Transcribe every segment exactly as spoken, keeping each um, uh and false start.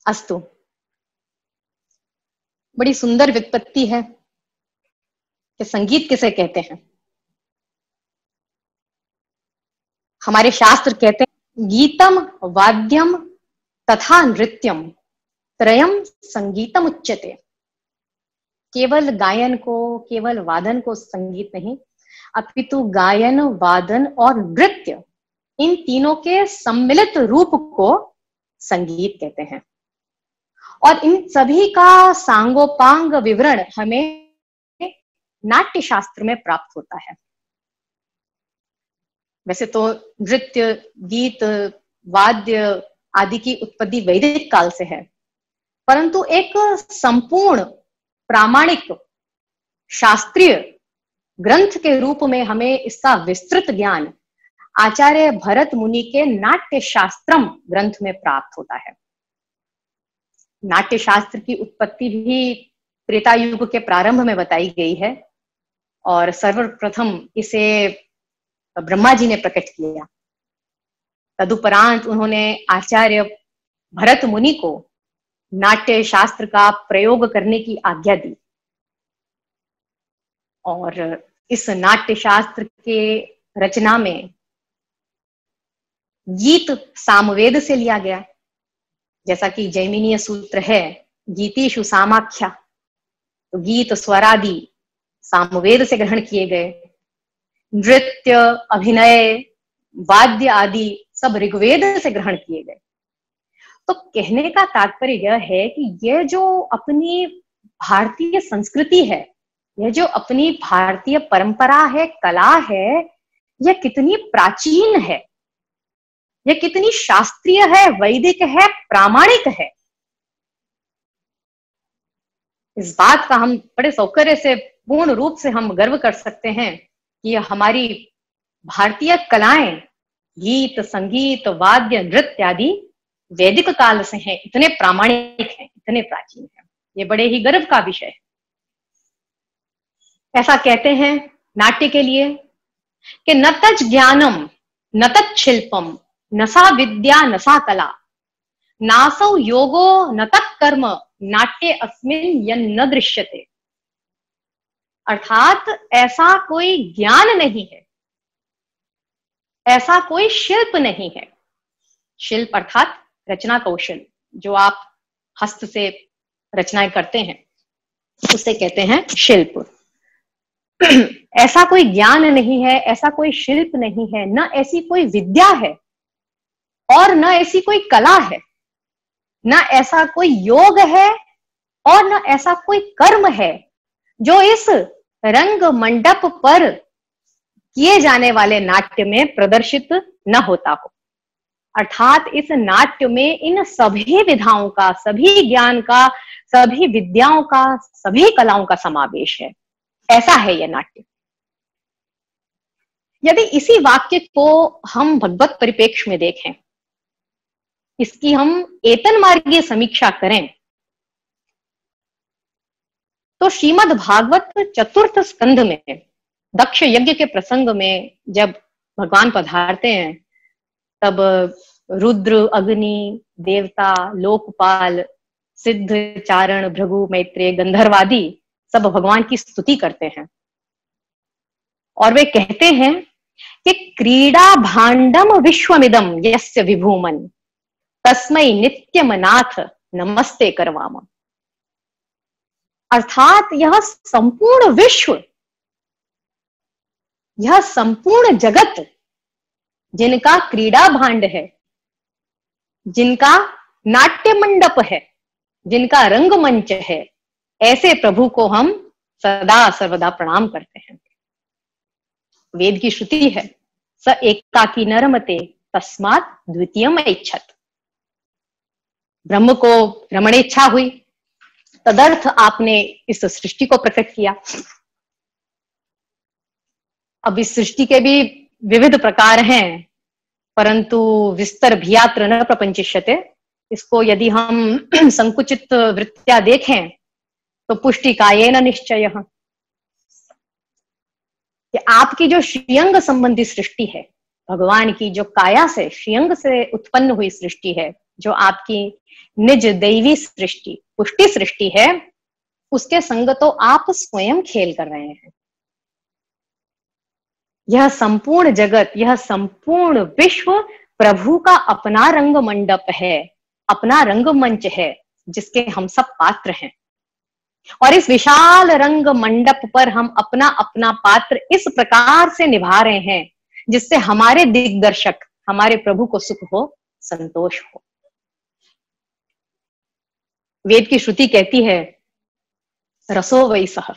अस्तु। बड़ी सुंदर व्युत्पत्ति है कि संगीत किसे कहते हैं। हमारे शास्त्र कहते हैं गीतम वाद्यम तथा नृत्यम त्रयम संगीतम उच्यते। केवल गायन को, केवल वादन को संगीत नहीं, अपितु गायन, वादन और नृत्य, इन तीनों के सम्मिलित रूप को संगीत कहते हैं। और इन सभी का सांगोपांग विवरण हमें नाट्य शास्त्र में प्राप्त होता है। वैसे तो नृत्य, गीत, वाद्य आदि की उत्पत्ति वैदिक काल से है, परंतु एक संपूर्ण प्रामाणिक शास्त्रीय ग्रंथ के रूप में हमें इसका विस्तृत ज्ञान आचार्य भरत मुनि के नाट्य शास्त्रम ग्रंथ में प्राप्त होता है। नाट्य शास्त्र की उत्पत्ति भी त्रेता युग के प्रारंभ में बताई गई है और सर्वप्रथम इसे ब्रह्मा जी ने प्रकट किया। तदुपरांत उन्होंने आचार्य भरत मुनि को नाट्य शास्त्र का प्रयोग करने की आज्ञा दी और इस नाट्य शास्त्र के रचना में गीत सामवेद से लिया गया, जैसा कि जैमिनीय सूत्र है गीतेषु सामाख्या, तो गीत स्वरादि सामवेद से ग्रहण किए गए। नृत्य, अभिनय, वाद्य आदि सब ऋग्वेद से ग्रहण किए गए। तो कहने का तात्पर्य यह है कि यह जो अपनी भारतीय संस्कृति है, यह जो अपनी भारतीय परंपरा है, कला है, यह कितनी प्राचीन है, यह कितनी शास्त्रीय है, वैदिक है, प्रामाणिक है। इस बात का हम बड़े सौकर्य से, पूर्ण रूप से हम गर्व कर सकते हैं कि यह हमारी भारतीय कलाएं, गीत, संगीत, वाद्य, नृत्य आदि वैदिक काल से हैं, इतने प्रामाणिक हैं, इतने प्राचीन हैं। ये बड़े ही गर्व का विषय है। ऐसा कहते हैं नाट्य के लिए कि न तज ज्ञानम न तत् शिल्पम न सा विद्या न सा कला नासौ योगो न तत्कर्म नाट्य अस्मिन् यन्न न दृश्यते। अर्थात ऐसा कोई ज्ञान नहीं है, ऐसा कोई शिल्प नहीं है। शिल्प अर्थात रचना कौशल, जो आप हस्त से रचनाएं करते हैं उसे कहते हैं शिल्प। ऐसा कोई ज्ञान नहीं है, ऐसा कोई शिल्प नहीं है, न ऐसी कोई विद्या है और न ऐसी कोई कला है, न ऐसा कोई योग है और न ऐसा कोई कर्म है जो इस रंग मंडप पर किए जाने वाले नाट्य में प्रदर्शित न होता हो। अर्थात इस नाट्य में इन सभी विधाओं का, सभी ज्ञान का, सभी विद्याओं का, सभी कलाओं का समावेश है। ऐसा है यह नाट्य। यदि इसी वाक्य को हम भगवत परिप्रेक्ष्य में देखें, इसकी हम एतन मार्गीय समीक्षा करें, तो श्रीमद् भागवत चतुर्थ स्कंध में दक्ष यज्ञ के प्रसंग में जब भगवान पधारते हैं, तब रुद्र, अग्नि, देवता, लोकपाल, सिद्ध, चारण, भृगु, मैत्रेय, गंधर्वादि सब भगवान की स्तुति करते हैं और वे कहते हैं कि क्रीड़ा भांडम विश्वमिदम यस्य विभूमन तस्मै नित्यम नाथ नमस्ते करवाम। अर्थात यह संपूर्ण विश्व, यह संपूर्ण जगत जिनका क्रीड़ा भांड है, जिनका नाट्य मंडप है, जिनका रंगमंच है, ऐसे प्रभु को हम सदा सर्वदा प्रणाम करते हैं। वेद की श्रुति है, स एकाकी न रमते तस्मात् द्वितीयम ऐच्छत्। ब्रह्म को रमणेच्छा हुई, तदर्थ आपने इस सृष्टि को प्रकट किया। अब इस सृष्टि के भी विविध प्रकार हैं, परंतु विस्तर भियात्र न प्रपंचिष्यते। इसको यदि हम संकुचित वृत्त्या देखें तो पुष्टिकायेन निश्चयः, कि आपकी जो श्रीअंग संबंधी सृष्टि है, भगवान की जो काया से, श्रीअंग से उत्पन्न हुई सृष्टि है, जो आपकी निज दैवी सृष्टि पुष्टि सृष्टि है, उसके संग तो आप स्वयं खेल कर रहे हैं। यह संपूर्ण जगत, यह संपूर्ण विश्व प्रभु का अपना रंग मंडप है, अपना रंगमंच है, जिसके हम सब पात्र हैं। और इस विशाल रंग मंडप पर हम अपना अपना पात्र इस प्रकार से निभा रहे हैं जिससे हमारे दिग्दर्शक, हमारे प्रभु को सुख हो, संतोष हो। वेद की श्रुति कहती है, रसो वै सह,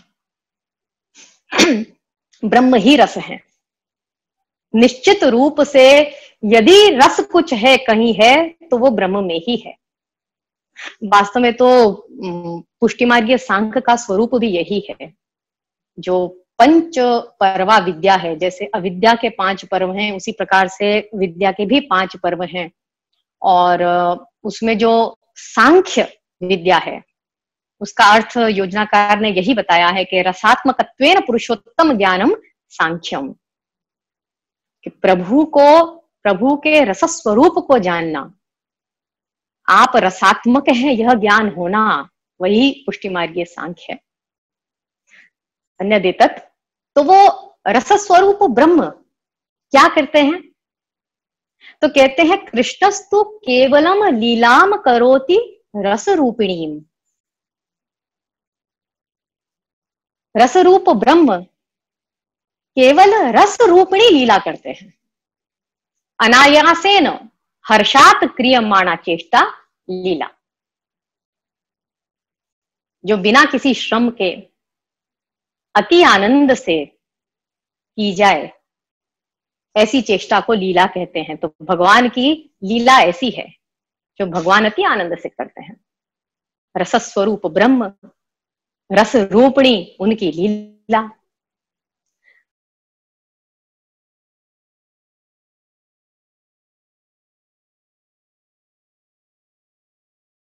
ब्रह्म ही रस है। निश्चित रूप से यदि रस कुछ है, कहीं है, तो वो ब्रह्म में ही है। वास्तव में तो पुष्टि मार्गीय सांख्य का स्वरूप भी यही है, जो पंच पर्वा विद्या है। जैसे अविद्या के पांच पर्व हैं, उसी प्रकार से विद्या के भी पांच पर्व हैं। और उसमें जो सांख्य विद्या है, उसका अर्थ योजनाकार ने यही बताया है कि रसात्मकत्वेन पुरुषोत्तम ज्ञानम सांख्यम, कि प्रभु को, प्रभु के रस स्वरूप को जानना, आप रसात्मक हैं, यह ज्ञान होना, वही पुष्टि मार्गीय सांख्य है। अन्य देतत, तो वो रस स्वरूप ब्रह्म क्या करते हैं? तो कहते हैं, कृष्णस्तु केवलम लीलाम करोति रस रूपिणीम। रस रूप ब्रह्म केवल रस रूपिणी लीला करते हैं। अनायासेन हर्षात क्रियमाणा चेष्टा लीला, जो बिना किसी श्रम के अति आनंद से की जाए, ऐसी चेष्टा को लीला कहते हैं। तो भगवान की लीला ऐसी है जो भगवान अति आनंद से करते हैं। रस स्वरूप ब्रह्म, रस रूपणी उनकी लीला।